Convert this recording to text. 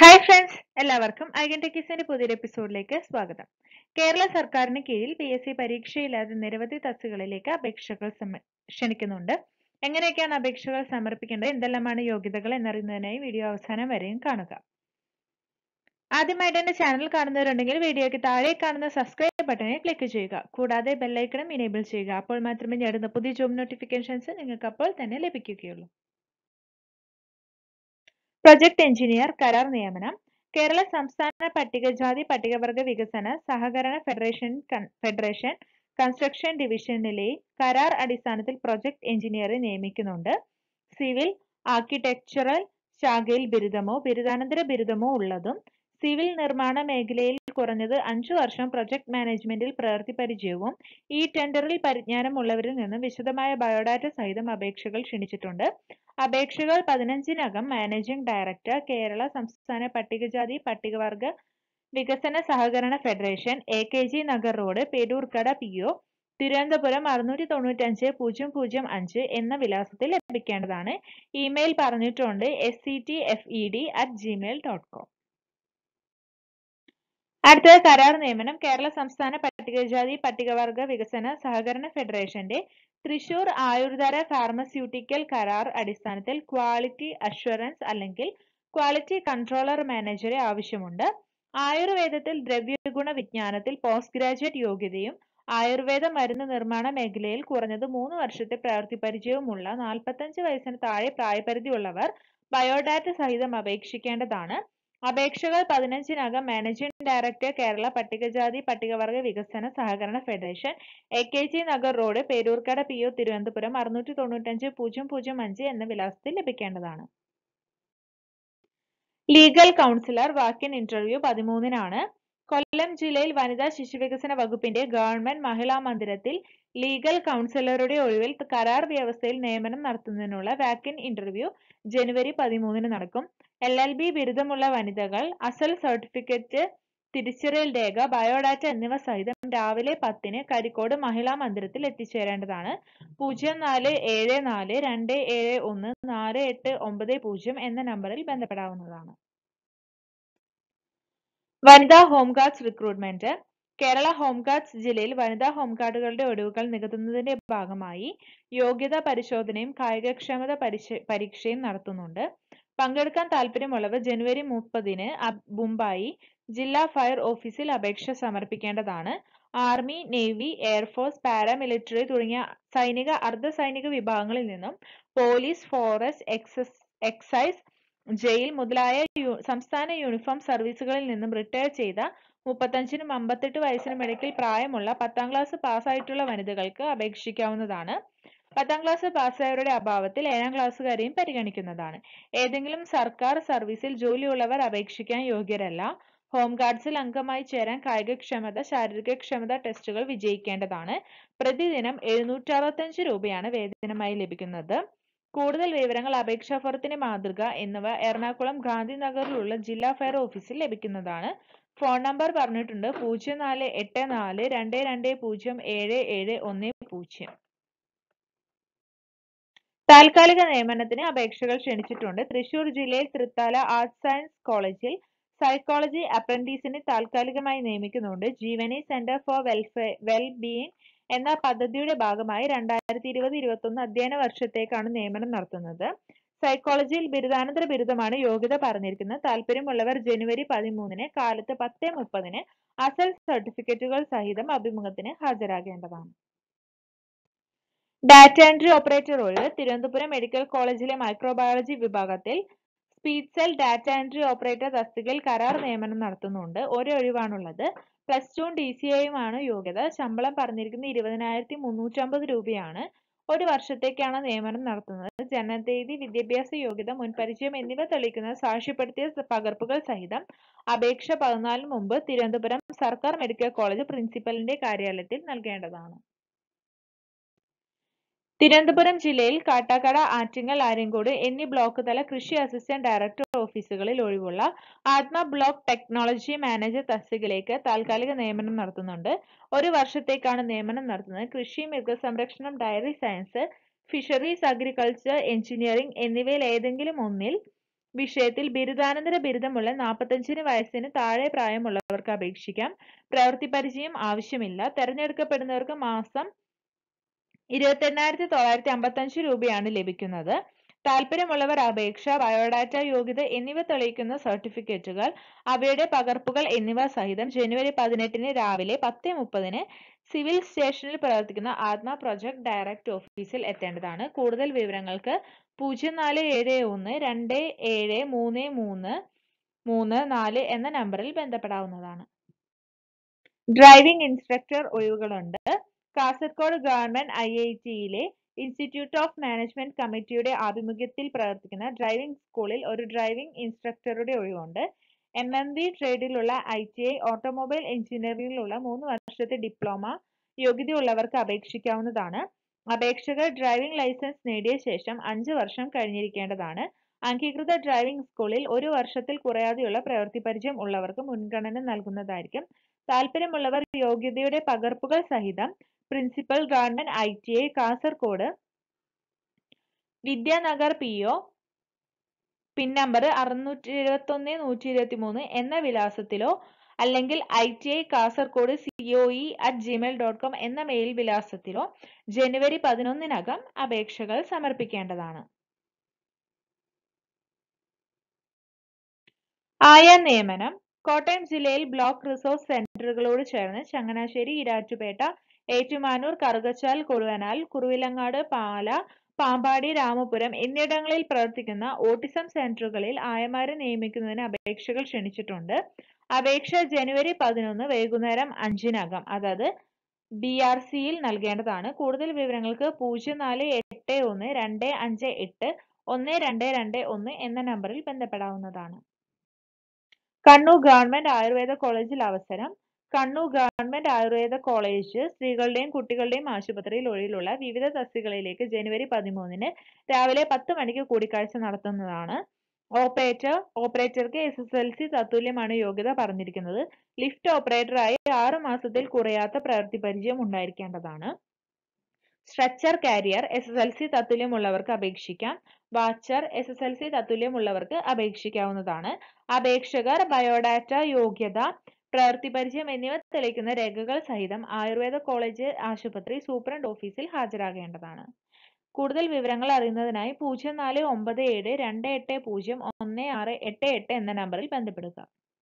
Hi friends, എല്ലാവർക്കും eigon techiesന്റെ പുതിയൊരു എപ്പിസോഡിലേക്ക് സ്വാഗതം. കേരള സർക്കാരിന് കീഴിൽ PSC പരീക്ഷയില്ലാതെ നിരവധി തസ്തികകളിലേക്ക് അപേക്ഷകൾ ക്ഷണിക്കുന്നുണ്ട്. എങ്ങനെയൊക്കെയാണ് അപേക്ഷകൾ സമർപ്പിക്കേണ്ടത്, എന്തെല്ലാമാണ് യോഗ്യതകൾ എന്നറിയുന്നതിനായി വീഡിയോ അവസാനം വരെയും കാണുക. ആദ്യമായിട്ട് എന്റെ ചാനൽ കാണുന്നവരുണ്ടെങ്കിൽ വീഡിയോയ്ക്ക് താഴെ കാണുന്ന സബ്സ്ക്രൈബ് ബട്ടണിൽ ക്ലിക്ക് ചെയ്യുക. കൂടാതെ ബെല്ലൈക്കണും ഇനേബിൾ ചെയ്യുക. അപ്പോൾ മാത്രമേ നേടുന്ന പുതിയ ജോബ് നോട്ടിഫിക്കേഷൻസ് നിങ്ങൾക്ക് അപ്പോൾ തന്നെ ലഭിക്കുകയുള്ളൂ. പ്രൊജക്ട് എഞ്ചിനീയർ കരാർ നിയമനം. കേരള സംസ്ഥാന പട്ടികജാതി പട്ടികവർഗ വികസന സഹകരണ ഫെഡറേഷൻ കൺസ്ട്രക്ഷൻ ഡിവിഷനിലെ കരാർ അടിസ്ഥാനത്തിൽ പ്രൊജക്ട് എഞ്ചിനീയറെ നിയമിക്കുന്നുണ്ട്. സിവിൽ, ആർക്കിടെക്ചറൽ ശാഖയിൽ ബിരുദമോ ബിരുദാനന്തര ബിരുദമോ ഉള്ളതും സിവിൽ നിർമ്മാണ മേഖലയിൽ കുറഞ്ഞത് 5 വർഷം പ്രൊജക്ട് മാനേജ്മെന്റിൽ പ്രവൃത്തി പരിചയവും ഈ ടെൻഡറിൽ പരിജ്ഞാനമുള്ളവരിൽ നിന്നും വിശദമായ ബയോഡാറ്റ സഹിതം അപേക്ഷകൾ ക്ഷണിച്ചിട്ടുണ്ട്. അപേക്ഷകൾ 15-നകം മാനേജിംഗ് ഡയറക്ടർ, കേരള സംസ്ഥാന പട്ടികജാതി പട്ടികവർഗ വികസന സഹകരണ federation, AKG Nagar road, Peroorkada PO, Thiruvananthapuram 695-005 എന്ന വിലാസത്തിൽ ലഭിക്കേണ്ടതാണ്. ഇമെയിൽ പറഞ്ഞിട്ടുണ്ട് sctfed@gmail.com. അടുത്തത് കരാർ നിയമനം. കേരള സംസ്ഥാന പട്ടികജാതി പട്ടികവർഗ വികസന സഹകരണ ഫെഡറേഷന്റെ തൃശൂർ ആയുർധാര ഫാർമസ്യൂട്ടിക്കൽ കരാർ അടിസ്ഥാനത്തിൽ ക്വാളിറ്റി അഷ്വറൻസ് അല്ലെങ്കിൽ ക്വാളിറ്റി കൺട്രോളർ മാനേജറെ ആവശ്യമുണ്ട്. ആയുർവേദത്തിൽ ദ്രവ്യഗുണ വിജ്ഞാനത്തിൽ പോസ്റ്റ് ഗ്രാജുവേറ്റ് യോഗ്യതയും ആയുർവേദ മരുന്ന് നിർമ്മാണ മേഖലയിൽ കുറഞ്ഞത് 3 വർഷത്തെ പ്രവൃത്തി പരിചയവുമുള്ള 45 വയസ്സിന് താഴെ പ്രായപരിധിയുള്ളവർ ബയോഡാറ്റ സഹിതം അപേക്ഷിക്കേണ്ടതാണ്. അപേക്ഷകൾ 15-നകം മാനേജിംഗ് ഡയറക്ടർ, കേരള പട്ടികജാതി പട്ടികവർഗ വികസന സഹകരണ federation, AKG Nagar road, Peroorkada PO, Thiruvananthapuram 695-005 എന്ന വിലാസത്തിൽ ലഭിക്കേണ്ടതാണ്. ലീഗൽ കൗൺസിലർ വാക്കിൻ ഇന്റർവ്യൂ 13-നാണ്. കൊല്ലം ജില്ലയിൽ വനിതാ ശിശുവികസന വകുപ്പിന്റെ ഗവൺമെന്റ് മഹിളാ മന്ദിരത്തിൽ ലീഗൽ കൗൺസിലറുടെ ഒഴിവിൽ കരാർ വ്യവസ്ഥയിൽ നിയമനം നടത്തുന്നതിനുള്ള വാക്കിൻ ഇന്റർവ്യൂ ജനുവരി 13-ന് നടക്കും. LLB ബിരുദമുള്ള വനിതകൾ അസൽ സർട്ടിഫിക്കറ്റ്, തിരിച്ചറിയൽ രേഖ, ബയോഡാറ്റ എന്നിവ സഹിതം രാവിലെ 10-ന് കരിക്കോട് മഹിളാ മന്ദിരത്തിൽ എത്തിച്ചേരേണ്ടതാണ്. 0474714890 എന്ന നമ്പറിൽ ബന്ധപ്പെടാവുന്നതാണ്. വനിതാ ഹോംഗാർഡ്സ് റിക്രൂട്ട്മെന്റ്. കേരള ഹോംഗാർഡ്സ് ജില്ലയിൽ വനിതാ ഹോംഗാർഡുകളുടെ ഒഴിവുകൾ നികത്തുന്നതിന്റെ ഭാഗമായി യോഗ്യതാ പരിശോധനയും കായികക്ഷമത പരീക്ഷയും നടത്തുന്നുണ്ട്. പങ്കെടുക്കാൻ താല്പര്യമുള്ളവർ ജനുവരി 30-ന് മുമ്പായി ജില്ലാ ഫയർ ഓഫീസിൽ അപേക്ഷ സമർപ്പിക്കേണ്ടതാണ്. ആർമി, നേവി, എയർഫോഴ്സ്, പാരാമിലിറ്ററി തുടങ്ങിയ സൈനിക, അർദ്ധ സൈനിക വിഭാഗങ്ങളിൽ നിന്നും പോലീസ്, ഫോറസ്റ്റ്, എക്സൈസ്, ജയിൽ മുതലായ സംസ്ഥാന യൂണിഫോം സർവീസുകളിൽ നിന്നും റിട്ടയർ ചെയ്ത 35-നും 58 വയസ്സിനും ഇടയ്ക്ക് പ്രായമുള്ള 10ാം ക്ലാസ് പാസ്സായിട്ടുള്ള വനിതകൾക്ക് അപേക്ഷിക്കാവുന്നതാണ്. 10ാം ക്ലാസ് പാസ്സായവരുടെ അഭാവത്തിൽ 7ാം ക്ലാസ്സുകാരെയും പരിഗണിക്കുന്നതാണ്. ഏതെങ്കിലും സർക്കാർ സർവീസിൽ ജോലിയുള്ളവർ അപേക്ഷിക്കാൻ യോഗ്യരല്ല. ഹോംഗാർഡ്സിൽ അംഗമായി ചേരാൻ കായികക്ഷമത, ശാരീരികക്ഷമത ടെസ്റ്റുകൾ വിജയിക്കേണ്ടതാണ്. പ്രതിദിനം 765 രൂപയാണ് വേതനമായി ലഭിക്കുന്നത്. കൂടുതൽ വിവരങ്ങൾ, അപേക്ഷാ ഫോറത്തിന്റെ മാതൃക എന്നിവ എറണാകുളം ഗാന്ധിനഗറിലുള്ള ജില്ലാ ഫയർ ഓഫീസിൽ ലഭിക്കുന്നതാണ്. ഫോൺ നമ്പർ പറഞ്ഞിട്ടുണ്ട് 0484220770. താൽക്കാലിക നിയമനത്തിന് അപേക്ഷകൾ ക്ഷണിച്ചിട്ടുണ്ട്. തൃശൂർ ജില്ലയിൽ തൃത്താല ആർട്സ് സയൻസ് കോളേജിൽ സൈക്കോളജി അപ്രന്റീസിനെ താൽക്കാലികമായി നിയമിക്കുന്നുണ്ട്. Jeevani centre for well being എന്ന പദ്ധതിയുടെ ഭാഗമായി 2020-21 അധ്യയന വർഷത്തേക്കാണ് നിയമനം നടത്തുന്നത്. സൈക്കോളജിയിൽ ബിരുദാനന്തര ബിരുദമാണ് യോഗ്യത പറഞ്ഞിരിക്കുന്നത്. താല്പര്യമുള്ളവർ ജനുവരി 13-ന് കാലത്ത് 10:30-ന് അസൽ സർട്ടിഫിക്കറ്റുകൾ സഹിതം അഭിമുഖത്തിന് ഹാജരാകേണ്ടതാണ്. ഡാറ്റ എൻട്രി ഓപ്പറേറ്റർ ഒഴിവ്. തിരുവനന്തപുരം മെഡിക്കൽ കോളേജിലെ മൈക്രോബയോളജി വിഭാഗത്തിൽ speed cell data entry operator തസ്തികയിൽ കരാർ നിയമനം നടത്തുന്നുണ്ട്. ഒരൊഴിവാണുള്ളത്. +2 DCIയുമാണ് യോഗ്യത. ശമ്പളം പറഞ്ഞിരിക്കുന്നത് 20,350 രൂപയാണ്. 1 വർഷത്തേക്കാണ് നിയമനം നടത്തുന്നത്. ജനനതീയതി, വിദ്യാഭ്യാസ യോഗ്യത, മുൻപരിചയം എന്നിവ തെളിയിക്കുന്ന സാക്ഷ്യപ്പെടുത്തിയ പകർപ്പുകൾ സഹിതം അപേക്ഷ 14-ന് മുമ്പ് തിരുവനന്തപുരം സർക്കാർ മെഡിക്കൽ കോളേജ് പ്രിൻസിപ്പലിന്റെ കാര്യാലയത്തിൽ നൽകേണ്ടതാണ്. തിരുവനന്തപുരം ജില്ലയിൽ കാട്ടാക്കട, ആറ്റിങ്ങൽ, ആര്യങ്കോട് എന്നീ ബ്ലോക്ക് തല കൃഷി അസിസ്റ്റന്റ് ഡയറക്ടർ ഓഫീസുകളിൽ ഒഴിവുള്ള ആത്മ ബ്ലോക്ക് ടെക്നോളജി മാനേജർ തസ്തികയിലേക്ക് താൽക്കാലിക നിയമനം നടത്തുന്നുണ്ട്. 1 വർഷത്തേക്കാണ് നിയമനം നടത്തുന്നത്. കൃഷി, മൃഗസംരക്ഷണം, dairy science, fisheries, agriculture, engineering എന്നിവയിൽ ഏതെങ്കിലും ഒന്നിൽ വിഷയത്തിൽ ബിരുദാനന്തര ബിരുദമുള്ള 45 വയസ്സിന് താഴെ പ്രായമുള്ളവർക്ക് അപേക്ഷിക്കാം. പ്രവൃത്തി പരിചയം ആവശ്യമില്ല. തെരഞ്ഞെടുക്കപ്പെടുന്നവർക്ക് മാസം 28,955 രൂപയാണ് ലഭിക്കുന്നത്. താല്പര്യമുള്ളവർ അപേക്ഷ, ബയോഡാറ്റ, യോഗ്യത എന്നിവ തെളിയിക്കുന്ന സർട്ടിഫിക്കറ്റുകൾ, അവയുടെ പകർപ്പുകൾ എന്നിവ സഹിതം ജനുവരി 18 രാവിലെ 10:30 സിവിൽ സ്റ്റേഷനിൽ പ്രവർത്തിക്കുന്ന ആത്മ പ്രൊജക്ട് ഡയറക്ട് ഓഫീസിൽ എത്തേണ്ടതാണ്. കൂടുതൽ വിവരങ്ങൾക്ക് 0471273334 എന്ന നമ്പറിൽ ബന്ധപ്പെടാവുന്നതാണ്. ഡ്രൈവിംഗ് ഇൻസ്ട്രക്ടർ ഒഴിവുകളുണ്ട്. കാസർഗോഡ് ഗവൺമെന്റ് IIT-യിലെ ഇൻസ്റ്റിറ്റ്യൂട്ട് ഓഫ് മാനേജ്മെന്റ് കമ്മിറ്റിയുടെ ആഭിമുഖ്യത്തിൽ പ്രവർത്തിക്കുന്ന ഡ്രൈവിംഗ് സ്കൂളിൽ ഒരു ഡ്രൈവിംഗ് ഇൻസ്ട്രക്ടറുടെ ഒഴിവുണ്ട്. MMB ട്രേഡിലുള്ള ITI, ഓട്ടോമൊബൈൽ എഞ്ചിനീയറിംഗിലുള്ള 3 വർഷത്തെ ഡിപ്ലോമ യോഗ്യതയുള്ളവർക്ക് അപേക്ഷിക്കാവുന്നതാണ്. അപേക്ഷകർ ഡ്രൈവിംഗ് ലൈസൻസ് നേടിയ ശേഷം 5 വർഷം കഴിഞ്ഞിരിക്കേണ്ടതാണ്. അംഗീകൃത ഡ്രൈവിംഗ് സ്കൂളിൽ 1 വർഷത്തിൽ കുറയാതെയുള്ള പ്രവൃത്തി പരിചയം ഉള്ളവർക്ക് മുൻഗണന നൽകുന്നതായിരിക്കും. താല്പര്യമുള്ളവർ യോഗ്യതയുടെ പകർപ്പുകൾ സഹിതം principal, government ITI, Kasaragod, Vidyanagar PO, pin number 671-123 എന്ന വിലാസത്തിലോ അല്ലെങ്കിൽ ITI കാസർഗോഡ് COE@gmail.com എന്ന മെയിൽ വിലാസത്തിലോ ജനുവരി 11-നകം അപേക്ഷകൾ സമർപ്പിക്കേണ്ടതാണ്. നിയമനം. കോട്ടയം ജില്ലയിൽ ബ്ലോക്ക് റിസോഴ്സ് സെന്ററുകളോട് ചേർന്ന് ചങ്ങനാശ്ശേരി, ഈരാറ്റുപേട്ട, ഏറ്റുമാനൂർ, കറുകച്ചാൽ, കുറുവനാൽ, കുറുവിലങ്ങാട്, പാല, പാമ്പാടി, രാമപുരം എന്നിവിടങ്ങളിൽ പ്രവർത്തിക്കുന്ന ഓട്ടിസം സെന്ററുകളിൽ ആയമാരെ നിയമിക്കുന്നതിന് അപേക്ഷകൾ ക്ഷണിച്ചിട്ടുണ്ട്. അപേക്ഷ ജനുവരി 11 വൈകുന്നേരം 5-നകം അതായത് BRC-യിൽ നൽകേണ്ടതാണ്. കൂടുതൽ വിവരങ്ങൾക്ക് 0481-258-1221 എന്ന നമ്പറിൽ ബന്ധപ്പെടാവുന്നതാണ്. കണ്ണൂർ ഗവൺമെന്റ് ആയുർവേദ കോളേജിൽ അവസരം. കണ്ണൂർ ഗവൺമെന്റ് ആയുർവേദ കോളേജ് സ്ത്രീകളുടെയും കുട്ടികളുടെയും ആശുപത്രിയിൽ ഒഴിലുള്ള വിവിധ തസ്തികകളിലേക്ക് ജനുവരി 13 രാവിലെ 10 മണിക്ക് കൂടിക്കാഴ്ച നടത്തുന്നതാണ്. ഓപ്പറേറ്റർക്ക് SSLC തത്തുല്യമാണ് യോഗ്യത പറഞ്ഞിരിക്കുന്നത്. ലിഫ്റ്റ് ഓപ്പറേറ്ററായി 6 മാസത്തിൽ കുറയാത്ത പ്രവൃത്തി പരിചയം ഉണ്ടായിരിക്കേണ്ടതാണ്. സ്ട്രെച്ചർ കാരിയർ SSLC തത്തുല്യമുള്ളവർക്ക് അപേക്ഷിക്കാം. വാച്ചർ SSLC തത്തുല്യമുള്ളവർക്ക് അപേക്ഷിക്കാവുന്നതാണ്. അപേക്ഷകർ ബയോഡാറ്റ, യോഗ്യത, പ്രവൃത്തി പരിചയം എന്നിവ തെളിയിക്കുന്ന രേഖകൾ സഹിതം ആയുർവേദ കോളേജ് ആശുപത്രി സൂപ്രണ്ട് ഓഫീസിൽ ഹാജരാകേണ്ടതാണ്. കൂടുതൽ വിവരങ്ങൾ അറിയുന്നതിനായി 0497-280-1688 എന്ന നമ്പറിൽ ബന്ധപ്പെടുക.